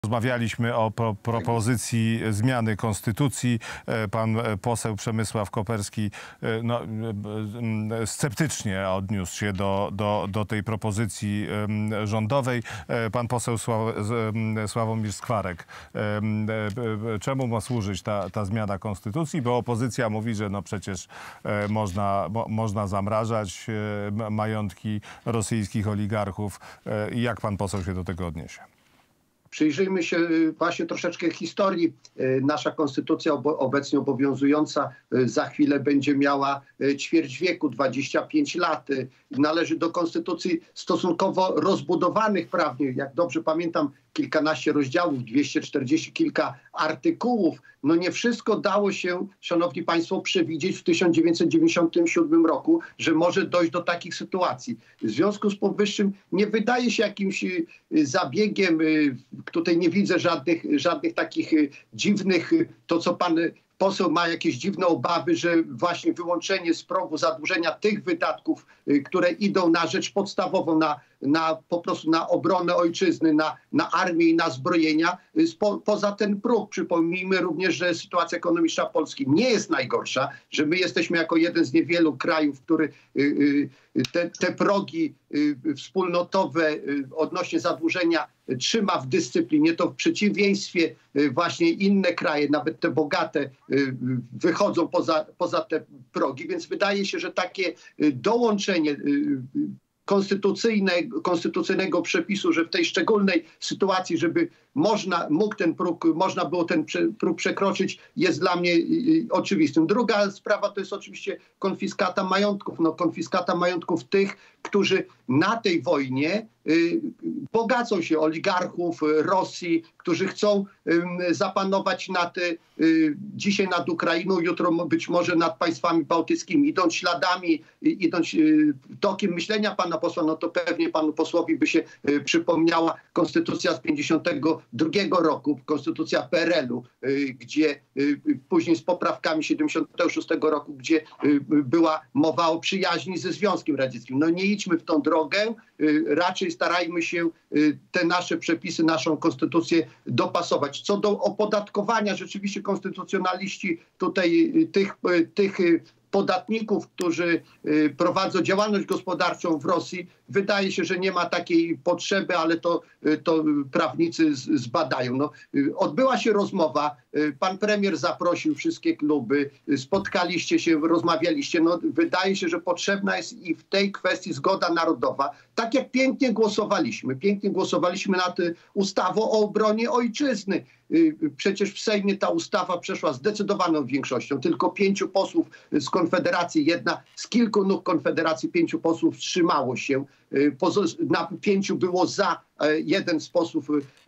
Rozmawialiśmy o propozycji zmiany konstytucji. Pan poseł Przemysław Koperski sceptycznie odniósł się do tej propozycji rządowej. Pan poseł Sławomir Skwarek. Czemu ma służyć ta zmiana konstytucji? Bo opozycja mówi, że no przecież można zamrażać majątki rosyjskich oligarchów. Jak pan poseł się do tego odniesie? Przyjrzyjmy się właśnie troszeczkę historii. Nasza konstytucja obecnie obowiązująca za chwilę będzie miała ćwierć wieku, 25 lat. Należy do konstytucji stosunkowo rozbudowanych prawnie. Jak dobrze pamiętam, kilkanaście rozdziałów, 240 kilka artykułów. No nie wszystko dało się, szanowni państwo, przewidzieć w 1997 roku, że może dojść do takich sytuacji. W związku z powyższym nie wydaje się jakimś zabiegiem, tutaj nie widzę żadnych takich dziwnych, to co pan poseł ma jakieś dziwne obawy, że właśnie wyłączenie z progu zadłużenia tych wydatków, które idą na rzecz podstawową, po prostu na obronę ojczyzny, na armię i na zbrojenia, poza ten próg. Przypomnijmy również, że sytuacja ekonomiczna Polski nie jest najgorsza, że my jesteśmy jako jeden z niewielu krajów, który te progi wspólnotowe odnośnie zadłużenia trzyma w dyscyplinie. To w przeciwieństwie właśnie inne kraje, nawet te bogate, wychodzą poza te progi, więc wydaje się, że takie dołączenie konstytucyjnego przepisu, że w tej szczególnej sytuacji, żeby można było ten próg przekroczyć, jest dla mnie oczywistym. Druga sprawa to jest oczywiście konfiskata majątków. No, konfiskata majątków tych, którzy na tej wojnie bogacą się, oligarchów Rosji, którzy chcą zapanować dzisiaj nad Ukrainą, jutro być może nad państwami bałtyckimi. Idąc śladami, idąc tokiem myślenia pana posła, no to pewnie panu posłowi by się przypomniała konstytucja z 1952 roku, konstytucja PRL-u, gdzie później z poprawkami 1976 roku, gdzie była mowa o przyjaźni ze Związkiem Radzieckim. No nie idźmy w tą drogę, raczej starajmy się te nasze przepisy, naszą konstytucję dopasować. Co do opodatkowania, rzeczywiście konstytucjonaliści tutaj tych podatników, którzy prowadzą działalność gospodarczą w Rosji, wydaje się, że nie ma takiej potrzeby, ale to prawnicy zbadają. No, odbyła się rozmowa, pan premier zaprosił wszystkie kluby, spotkaliście się, rozmawialiście. No, wydaje się, że potrzebna jest i w tej kwestii zgoda narodowa. Tak jak pięknie głosowaliśmy nad ustawą o obronie ojczyzny. Przecież w Sejmie ta ustawa przeszła zdecydowaną większością. Tylko 5 posłów z Konfederacji, jedna z kilku nóg Konfederacji, 5 posłów wstrzymało się. Na 5 było za. Jeden z posłów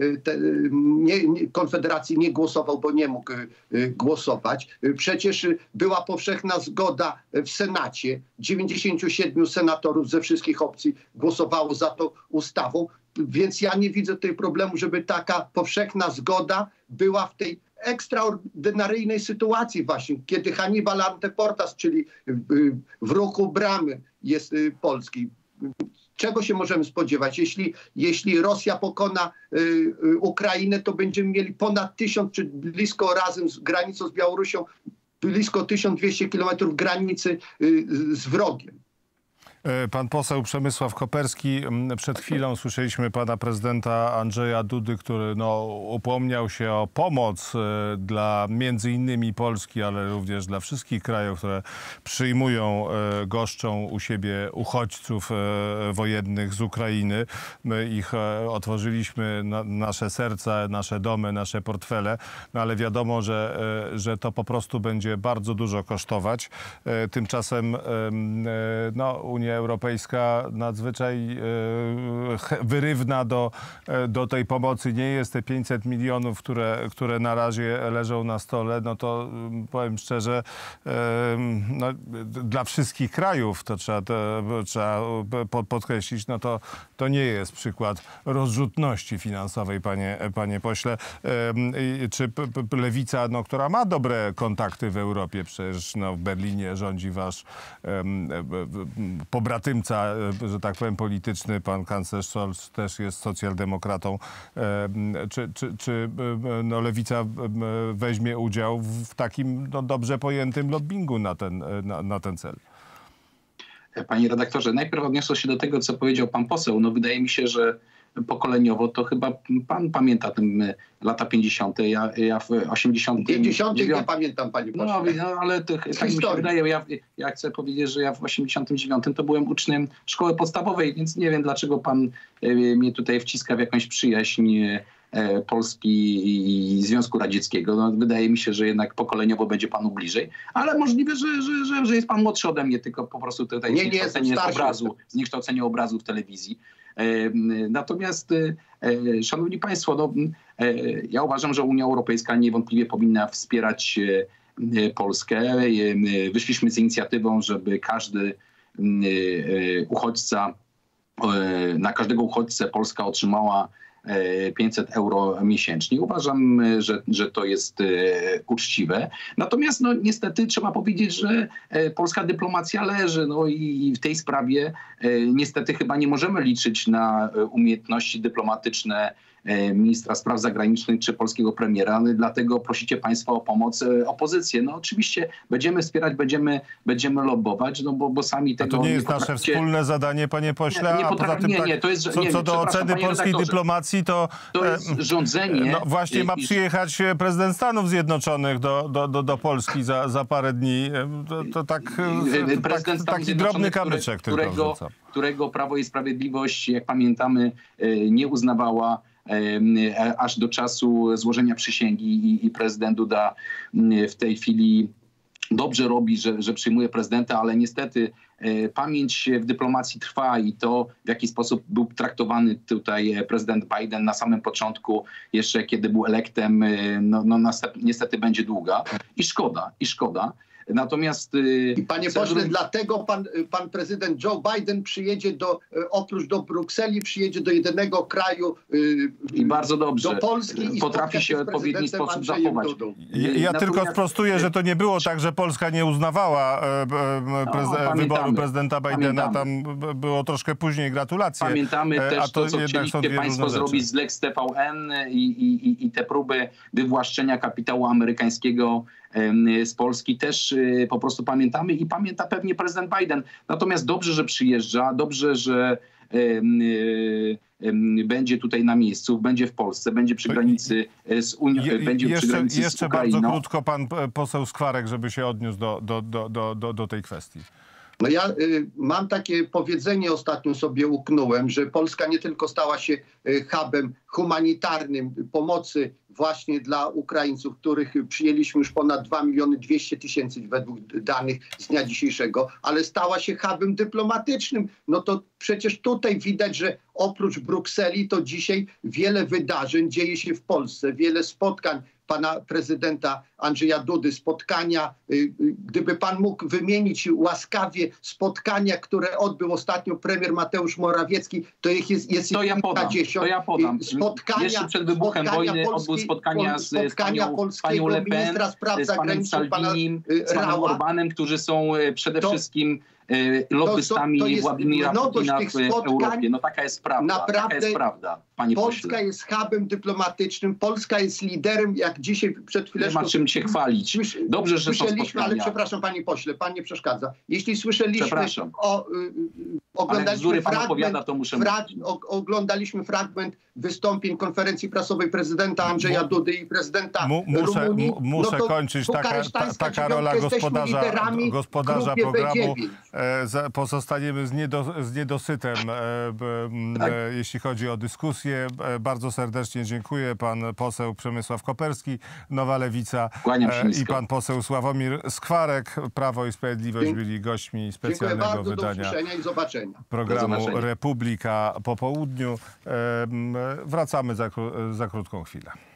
Konfederacji nie głosował, bo nie mógł głosować. Przecież była powszechna zgoda w Senacie. 97 senatorów ze wszystkich opcji głosowało za tą ustawą. Więc ja nie widzę tutaj problemu, żeby taka powszechna zgoda była w tej ekstraordynaryjnej sytuacji właśnie, kiedy Hannibal Anteportas, czyli w ruchu bramy jest Polski. Czego się możemy spodziewać? Jeśli Rosja pokona Ukrainę, to będziemy mieli ponad 1000, czy blisko razem z granicą z Białorusią, blisko 1200 kilometrów granicy z wrogiem. Pan poseł Przemysław Koperski. Przed chwilą słyszeliśmy pana prezydenta Andrzeja Dudy, który upomniał się o pomoc dla między innymi Polski, ale również dla wszystkich krajów, które goszczą u siebie uchodźców wojennych z Ukrainy. My ich otworzyliśmy, nasze serca, nasze domy, nasze portfele, ale wiadomo, że to po prostu będzie bardzo dużo kosztować. Tymczasem Unia Europejska nadzwyczaj wyrywna do tej pomocy nie jest. Te 500 milionów, które na razie leżą na stole, no to powiem szczerze, dla wszystkich krajów, to trzeba podkreślić, no to nie jest przykład rozrzutności finansowej, panie pośle. Czy Lewica, która ma dobre kontakty w Europie, przecież w Berlinie rządzi wasz pobratymca, że tak powiem, polityczny, pan kanclerz Scholz też jest socjaldemokratą. Czy no, Lewica weźmie udział w takim no, dobrze pojętym lobbingu na ten cel? Panie redaktorze, najpierw odniosę się do tego, co powiedział pan poseł. No wydaje mi się, że pokoleniowo to chyba pan pamięta lata 50. Ja w 80. 50. nie pamiętam, panie pośle. No ale to, tak mi się wydaje. Ja chcę powiedzieć, że ja w 89 to byłem uczniem szkoły podstawowej, więc nie wiem, dlaczego pan mnie tutaj wciska w jakąś przyjaźń Polski i Związku Radzieckiego. No, wydaje mi się, że jednak pokoleniowo będzie panu bliżej, ale możliwe, że jest pan młodszy ode mnie, tylko po prostu tutaj zniekształcenie obrazu w telewizji. Natomiast, szanowni państwo, no, ja uważam, że Unia Europejska niewątpliwie powinna wspierać Polskę. Wyszliśmy z inicjatywą, żeby każdy uchodźca, na każdego uchodźcę Polska otrzymała 500 euro miesięcznie. Uważam, że to jest uczciwe. Natomiast no, niestety trzeba powiedzieć, że polska dyplomacja leży. No i w tej sprawie niestety chyba nie możemy liczyć na umiejętności dyplomatyczne ministra spraw zagranicznych czy polskiego premiera. Dlatego prosicie państwo o pomoc opozycję. No oczywiście będziemy wspierać, będziemy lobbować, no bo sami tego... A to nie jest nasze wspólne zadanie, panie pośle? Nie, a poza tym co do oceny polskiej dyplomacji, to jest rządzenie... No właśnie ma przyjechać prezydent Stanów Zjednoczonych do Polski za parę dni. To taki drobny kamyczek którego Prawo i Sprawiedliwość, jak pamiętamy, nie uznawała aż do czasu złożenia przysięgi i prezydent Duda w tej chwili dobrze robi, że przyjmuje prezydenta, ale niestety pamięć w dyplomacji trwa i to, w jaki sposób był traktowany tutaj prezydent Biden na samym początku, jeszcze kiedy był elektem, no niestety będzie długa i szkoda. Natomiast... I panie pośle, dlatego pan prezydent Joe Biden przyjedzie oprócz do Brukseli, przyjedzie do jedynego kraju i bardzo dobrze. Do Polski i potrafi się w odpowiedni sposób zachować. Ja tylko sprostuję, że to nie było tak, że Polska nie uznawała wyboru prezydenta Bidena. Tam było troszkę później gratulacje. Pamiętamy też to, co chcieliście państwo zrobić z Lex TVN i te próby wywłaszczenia kapitału amerykańskiego z Polski też po prostu pamiętamy i pamięta pewnie prezydent Biden. Natomiast dobrze, że przyjeżdża, dobrze, że będzie tutaj na miejscu, będzie w Polsce, będzie przy granicy z Unią, będzie przy granicy z Ukrainą. Jeszcze bardzo krótko pan poseł Skwarek, żeby się odniósł do tej kwestii. No ja mam takie powiedzenie, ostatnio sobie uknąłem, że Polska nie tylko stała się hubem humanitarnym pomocy właśnie dla Ukraińców, których przyjęliśmy już ponad 2 200 000 według danych z dnia dzisiejszego, ale stała się hubem dyplomatycznym. No to przecież tutaj widać, że oprócz Brukseli to dzisiaj wiele wydarzeń dzieje się w Polsce, wiele spotkań pana prezydenta Andrzeja Dudy, spotkania, gdyby pan mógł wymienić łaskawie spotkania, które odbył ostatnio premier Mateusz Morawiecki, to ich jest kilkadziesiąt. To ja podam. Jeszcze przed wybuchem wojny odbył spotkania z panią Le Pen, z panem Salvinim, z panem Orbanem, którzy są przede wszystkim lobbystami Władimira Putina w Europie. No taka jest prawda. Taka jest prawda, panie Polska pośle. jest hubem dyplomatycznym, Polska jest liderem, jak dzisiaj przed chwileczką... Nie ma czym się chwalić. Dobrze, że są spotkania. Ale przepraszam, panie pośle, pan nie przeszkadza. Jeśli słyszeliśmy oglądaliśmy fragment wystąpień konferencji prasowej prezydenta Andrzeja Dudy i prezydenta Rumunii. Muszę kończyć. Taka rola gospodarza programu. Pozostaniemy z niedosytem, jeśli chodzi o dyskusję. Bardzo serdecznie dziękuję. Pan poseł Przemysław Koperski, Nowa Lewica, i pan poseł Sławomir Skwarek, Prawo i Sprawiedliwość, byli gośćmi specjalnego wydania programu Republika po południu. Wracamy za krótką chwilę.